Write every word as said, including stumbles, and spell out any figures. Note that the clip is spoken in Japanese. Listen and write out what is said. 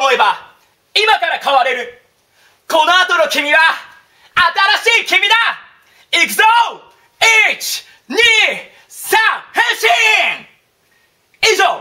思えば今から変われる。この後の君は新しい君だ。いくぞ !いち、に、さん、変身。以上